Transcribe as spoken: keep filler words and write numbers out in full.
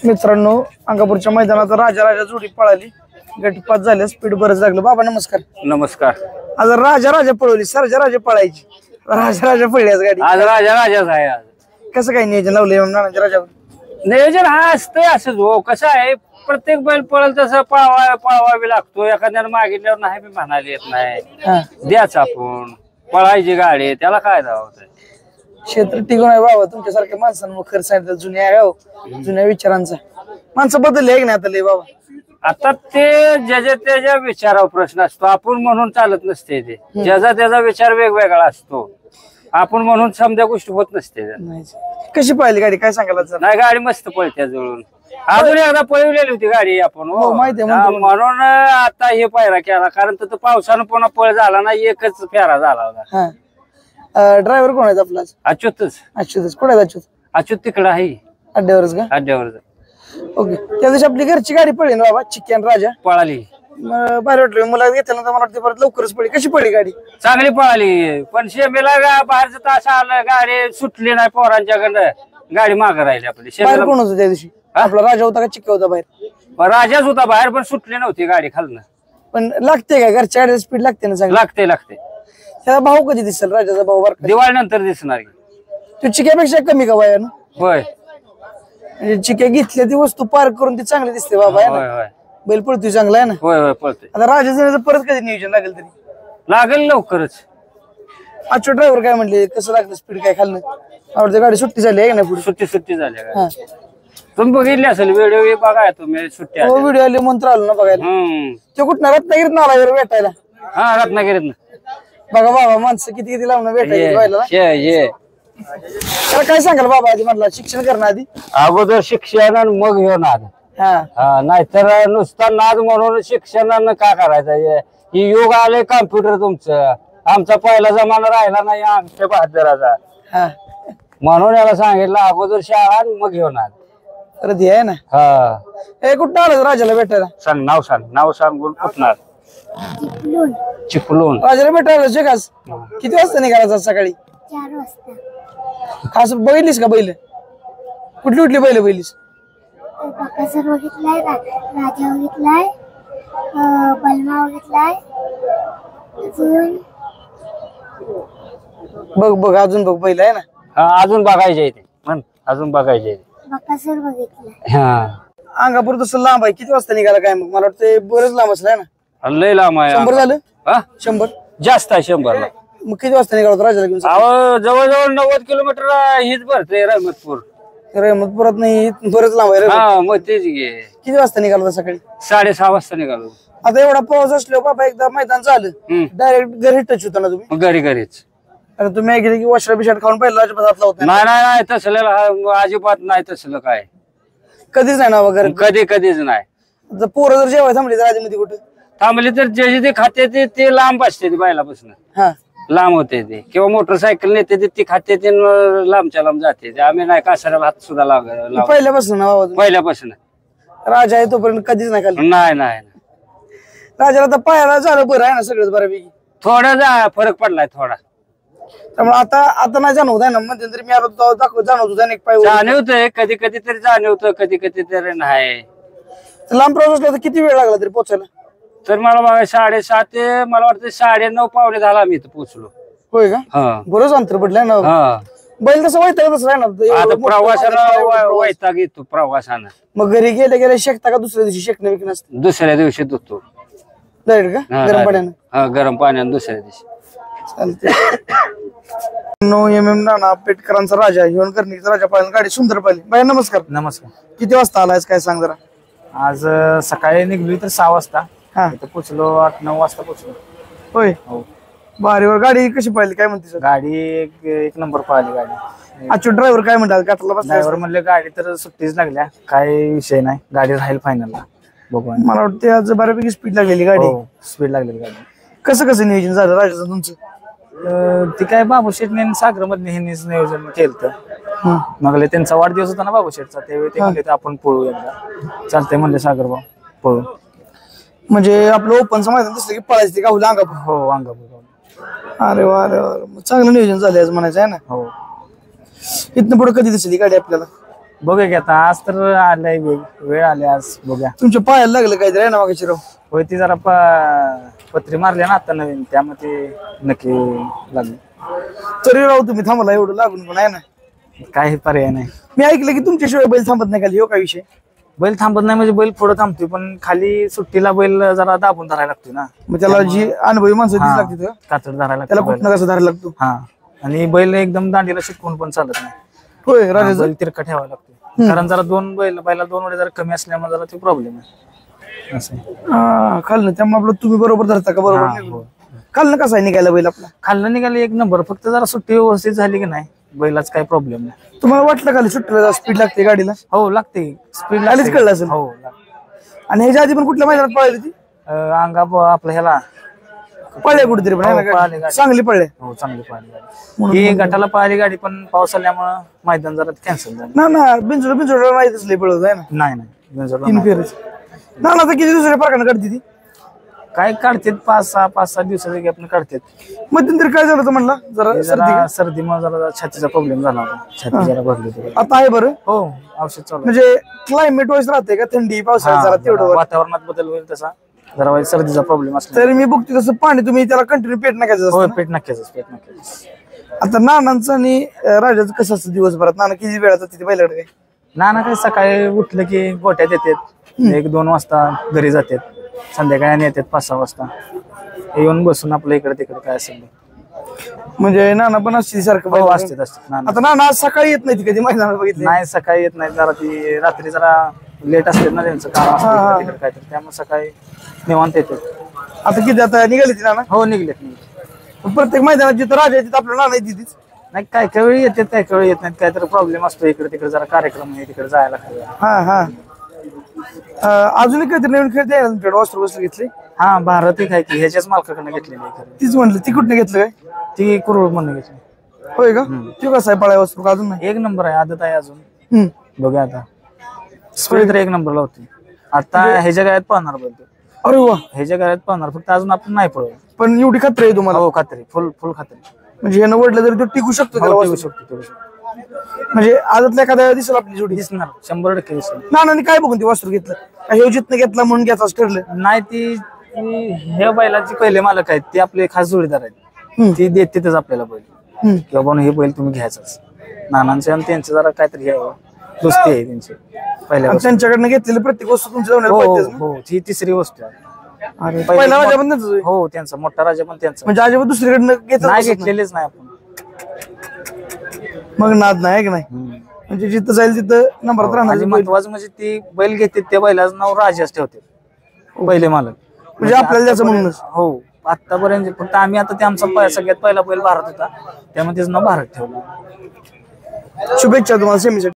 मित्रांनो, अंगापूरच्या मैदानात राजा राजा जोडी पळाली, गटपात झाले, स्पीड बरंच लागलं. बाबा नमस्कार. नमस्कार. आज राजा राजा पळवली, सरजा राजा पळायची, राजा राजा पळली आज गाडी. आज राजा राजाच आहे. आज कसं काय नियोजन लावलंय राजावर? नियोजन हा असतंय असंच हो. कसं आहे, प्रत्येक बैल पळल तसं पळवा पळवावी लागतो. एखाद्यानं मागितल्यावर नाही बी म्हणायला येत नाही, द्याच आपण पळायची गाडी, त्याला काय धावत. क्षेत्र टिकून आहे बाबा तुमच्यासारख्या माणसांना खर्च सांगितलं. जुन्या जुन्या विचारांचा माणसं बदलले की नाही आता लय बाबा? आता ते ज्याच्या त्याच्या विचारावर प्रश्न असतो. आपण म्हणून चालत नसते, ते ज्याचा त्याचा विचार वेगवेगळा असतो. आपण म्हणून समजा गोष्टी होत नसते. कशी पाहिली गाडी काय सांगायला? नाही, गाडी मस्त पळते जुळून. अजून एकदा पळवलेली होती गाडी आपण, म्हणून आता हे पायरा केला. कारण तर पावसानं पुन्हा पळ झाला ना, एकच फेरा झाला होता. ड्रायव्हर कोण आहेत आपला? अच्युतच. अच्युतच कुठे आहेत? अच्युत अच्युत तिकडे आहे अड्ड्यावरच का? अड्ड्यावरच. ओके. त्या दिवशी आपली घरची गाडी पडली ना बाबा, चिक्क्यान राजा पळाली. बाहेर वाटलं मला घेतल्यानंतर मला वाटतं परत लवकरच पडली. कशी पडली गाडी? चांगली पळाली, पण शेमेला बाहेरचं तास आलं, गाडी सुटली नाही पोरांच्याकडं, गाडी मागं राहिली आपली. बाहेर कोण होतं त्या दिवशी? आपला राजा होता का चिक्क्या होता बाहेर? राजाच होता बाहेर, पण सुटली नव्हती गाडी खालनं. पण लागते का घरच्या गाडीला स्पीड लागते ना? चांगली लागते लागते. त्याचा भाऊ कधी दिसेल राजाचा भाऊ? बार दिवाळी नंतर दिसणार. तू चिक्यापेक्षा कमी का वयानं? होय. म्हणजे चिक्या घेतल्या ती वस्तू पार करून ती चांगली दिसते बाबा. होय होय. बैल पळतोय चांगला आहे ना? होय होय पळतोय. आता राजा परत कधी नियोजन लागेल? तरी लागेल लवकरच. आजच्या ड्रायव्हर काय म्हणले, कसं लागलं स्पीड काय खाल्लं? आवडते गाडी सुट्टी झाली आहे ना? पुढे सुट्टी सुट्टी झाली. तुम्ही बघितली असेल व्हिडिओ, बघा तुम्ही सुट्ट्या. हो व्हिडिओ आले म्हणून आलो ना बघायला. ते कुठं रत्नागिरीत ना आला भेटायला? हा रत्नागिरीत ना. बघा बाबा माणसं किती किती लावून भेटायला. काय सांगाल बाबा आधी म्हटलं शिक्षण करणं आधी? अगोदर शिक्षण आणि मग हे नाद. नाहीतर नुसता नाद म्हणून शिक्षणानं का करायचं? ही युग आले कॉम्प्युटर तुमचं. आमचा पहिला जमाना राहिला नाही आमच्या बहादराचा, म्हणून याला सांगितलं अगोदर शाळा आणि मग घेऊन आल. परत आहे ना? हा. हे कुठं आलं राजाला भेटायला? सांग नाव, सांग नाव सांगून कुठणार? चिपळूण. राजाला भेटायला जगास किती वाजता निघाला? सकाळी चार वाजता. खास बघितलीस का बैल? कुठली कुठली बैल बघितलीस? बकासूर बघितलाय, राजा बघितलाय, बलमा बघितलाय. अजून बघ बघ अजून बघ बैल आहे ना? हा अजून बघायचे ते म्हण, अजून बघायचे. बकासूर बघितलाय. हा. अंगापूर तसं लांब आहे. किती वाजता निघाला काय? मग मला वाटतं बरंच लांब असलं ना? लय लांब आहे. शंभर झालं? हा शंभर जास्त आहे. शंभरला. मग किती वाजता निघाला होता राजाला घेऊन? अहो जवळजवळ नव्वद किलोमीटर हीच भरते रहमतपूर. रहमतपुरात नाही, बरंच लांब आहे. हा मग तेच घे. किती वाजता निघाला होता सकाळी? साडेसहा वाजता निघालो. आता एवढा पाऊस असल्यावर बाबा एकदा मैदान झालं डायरेक्ट घरी टच होता ना तुम्ही? घरी घरीच. अरे तुम्ही गेले की वॉशर बिशर्ट खाऊन पहिला अजिबात हात लावत नाही नाही नाही तसलं अजिबात नाही. तसलं काय कधीच नाही ना वगैरे? कधी कधीच नाही. पोरं जर जेवायला थांबली तर आधी मध्ये कुठे थांबली तर जे ते खाते ते ते लांब असते ते बैलापासून. हा लांब होते ते, किंवा मोटरसायकल नेते ते ती खाते ते लांबच्या लांब जाते. आम्ही नाही कासाऱ्याला हात सुद्धा लाव पहिल्यापासून ना बाबा? पहिल्यापासून. राजा आहे तोपर्यंत कधीच नाही खाल्लं? नाही नाही. राजाला तर पायाला झालं बरं आहे ना सगळंच बऱ्यापैकी? थोडा जा फरक पडलाय थोडा. त्यामुळे आता आता नाही जाणवत आहे ना? मध्यंतरी मी आलो दाखव जाणवतो एक पाय जाणवतंय, कधी कधी तरी जाणवतं, कधी कधी तरी नाही. लांब प्रवास असला तर किती वेळ लागला तरी पोचायला? तर मला बघा साडेसात ते मला वाटतं साडे नऊ पावणे दहाला आम्ही इथं पोहोचलो. होय का? बरंच अंतर पडलंय ना. बैल तसं वैतागतच आहे ना? आता प्रवासाला वैताग येतो प्रवासानं. मग घरी गेले गेले शेकता का दुसऱ्या दिवशी? शेकणं विकणं असतं दुसऱ्या दिवशी धुतो डायरेक्ट का गरम पाण्यानं? हा गरम पाण्यानं दुसऱ्या दिवशी. चालते. नो एम एम नाना पेटकरांचा राजा, हिवन कर्णिकचा राजा पाहिला गाडी सुंदर पाहिली. बाई नमस्कार. नमस्कार. किती वाजता आलायस काय सांग जरा? आज सकाळी निघली तर सहा वाजता हा पोचलो, आठ नऊ वाजता पोचलो. होय. बारीवर गाडी कशी पाहिली काय म्हणते? गाडी एक एक नंबर पाहिली गाडी. आजचे ड्रायव्हर काय म्हणतात? गाठला बस ड्रायव्हर म्हणले गाडी तर सुट्टीच लागल्या, काय विषय नाही, गाडी राहील फायनलला. बघू. मला वाटतं आज बऱ्यापैकी स्पीड लागलेली गाडी. स्पीड लागलेली गाडी. कसं कसं नियोजन झालं राजाचं तुमचं? ती काय बाबू शेटने सागर मध्ये ह्यांनीच नियोजन केलं. मग त्यांचा वाढदिवस होता ना बाबू शेटचा, त्यावेळी ते म्हणले आपण पळू एकदा. चालतंय म्हणले सागर भाऊ पळू. म्हणजे आपलं ओपनचं मैदान दिसलं की पळायचं ते गावलं अंगापूर? हो अंगापूर. अरे वा अरे वा, चांगलं नियोजन झालं आज म्हणायचं आहे ना? हो. इथनं पुढे कधी दिसली गाडी आपल्याला? बघूया की आता आज तर आलाय वेळ वेळ आली आज बघूया. तुमच्या पायाला लागलं काहीतरी आहे ना मागाशी राव? होय ती जरा प- पत्री मारली ना आता नवीन त्यामध्ये नक्की लागली. तरी राव तुम्ही थांबला एवढं लागून पण आहे ना. काही पर्याय नाही. मी ऐकलं की तुमच्याशिवाय बैल थांबत नाही खाली, हो काय विषय? बैल थांबत नाही म्हणजे बैल पुढे थांबतोय पण खाली सुट्टीला बैल जरा दाबून धरायला लागतोय ना. मग त्याला जी अनुभवी माणसं तीच लागते का? कातड धरायला त्याला लागतो कुठनं कसं धरायला लागतो? हा आणि बैल एकदम दांडीला शिकवून पण चालत नाही. होय हा, राजाचं. बैल तिरका ठेवावा लागतो कारण जरा दोन बैल बैला दोन वेळे जरा कमी असल्यामुळे जरा ते प्रॉब्लेम आहे असं आहे. हा खाल्लं त्यामुळे आपलं तुम्ही बरोबर धरता का? बरोबर हा, नाही. हो. खाल्लं कसं आहे निघायला बैल आपला? खाल्लं निघाले एक नंबर फक्त जरा सुट्टी व्यवस्थित झाली की नाही बैलाच काही प्रॉब्लेम नाही. तुम्हाला वाटलं खाली सुट्टीला स्पीड लागते गाडीला? हो लागते स्पीड आलीच कळलं असेल. हो लागते. आणि ह्याच्या आधी पण कुठल्या मैदानात पळाली ती? अं, अंगा ब- आपलं ह्याला पळले कुठेतरी पण आहे ना हो, पळाली गाडी? गाडी. चांगली पळले हो चांगली पाहिली गाडी. ही गटाला पाहिली गाडी पण पाऊस आल्यामुळं मैदान जरा कॅन्सल झालं. ना ना बिंजोड बिंजोड नाही तसले पळवत आहे ना. नाही नाही बिनजोडला तीन नाही. फेरच ना ना तर किती दुसऱ्या प्रकारे काढते ती? काय काढतात पाच सहा पाच सहा दिवसाचे गॅपनं काढतात. मध्यंतरी काय झालं होतं म्हणला जरा ते सर्दी जरा का? सर्दीमुळे जरा छातीचा प्रॉब्लेम झाला होता. छाती जरा भरली होती. आता आहे बरं. हो औषध चालू आहे. म्हणजे क्लायमेट वाईज राहते का थंडी पावसाळ्यात हा, जरा जरा तेवढं? वातावरणात बदल होईल तसा जरा वाईट सर्दीचा प्रॉब्लेम असला. तरी मी बघते तसं पाणी तुम्ही त्याला कंटिन्यू पेट नाकायचं हो असतं ना? पेट नक्कीच पेट नक्कीच. आता नानांचं आणि अं, राजाचं कसं असतं दिवसभरात? नाना किती वेळा जाते तिथे बैलाकडे काय? नाना काय सकाळी उठलं की गोट्यात येतात एक दोन वाजता घरी जातात संध्याकाळी आणि येतात पाच सहा वाजता येऊन बसून आपलं इकडे तिकडे काय असेल ते. म्हणजे नाना पण असते सारखं हो बैलाकडे? असतात असतात नाना. आता नाना आज सकाळी येत नाही ती कधी मैदानात बघितले? नाही सकाळी येत नाही जरा ती रात्री जरा लेट असते ना त्यांचं काम असतं इकडं तिकडं काय तर त्यामुळे सकाळी निवांत येते. आता किती आता निघाली ती नाना? हो निघलेत निघले. प्रत्येक मैदानात जिथं राजा आहे तिथं आपलं नाना आहे तिथेच. नाही काय काय वेळी येतात काय काय वेळी येत नाहीत काहीतरी प्रॉब्लेम असतो इकडे तिकडे जरा कार्यक्रम आहे तिकडे जायला लागतं. हा हा अं, अजून एक काहीतरी नवीन खेळ द्यायला तुमच्याकडे वस्त्र वस्त्र घेतले? हा भारत एक आहे की ह्याच्याच मालकाकडनं घेतलेली आहे खरं. तीच म्हणलं ती कुठनं घेतलं काय? ती कुरुळ म्हणून घेतली. होय का? तो कसा आहे पळाय वस्त्र अजून नाही? एक नंबर आहे आदत आहे अजून हम्म. बघूया आता स्पीड तर एक नंबर लावते आता ह्याच्या गाड्यात पाहणार बोलतो अरे वा. ह्याच्या गाड्यात पाहणार फक्त अजून आपण नाही पळवलं. पण एवढी खात्री आहे तुम्हाला? हो खात्री फुल फुल खात्री. म्हणजे यानं वडलं तरी तो टिकू शकतो त्याला हो, टिकू वस्त्र? शकतो टिकू शकतो म्हणजे आदतल्या एखाद्या दिसेल आपली जोडी? दिसणार शंभर टक्के दिसणार. नानाने काय बघून ते वस्त्र घेतलं? काय ह्यो जिथनं घेतला म्हणून घ्यायचं ठरलं? नाही ती ती ह्या बैलाची पहिले मालक आहेत ते आपले खास जोडीदार आहेत हम्म. ती देतेच आपल्याला बैल हम्म. की बाबा हे बैल तुम्ही घ्यायचाच. नानांचे आणि त्यांचं जरा काहीतरी हे आहे, दोस्ती आहे त्यांची आणि पहिल्यापासून. त्यांच्याकडनं घेतलेली प्रत्येक वस्तू तुमच्या हो जवळ हो पाहिजे. हो ती तिसरी वस्तू आहे. अरे पहिली पहिला मो- राजा पण त्यांचाच होय? हो त्यांचा मोठा राजा पण त्यांचा म्हणजे अजिबात दुसरीकडनं घेतलं नाही नसत ना? घेतलेलेच नाही आपण. मग नाद नाही आहे की नाही? हम्म. म्हणजे जिथं जाईल तिथं नंबरात राहणार आणि बैल. महत्वाचं म्हणजे ती बैल घेते त्या बैलाचं नाव राजाच ठेवते पहिले मालक. म्हणजे आपल्याला द्यायचं म्हणूनच? हो आतापर्यंत फक्त आम्ही आता ते आमचा प- सगळ्यात पहिला बैल भारत होता त्यामुळे त्याचं नाव भारत ठेवलं. शुभेच्छा तुम्हाला सेमीसाठी.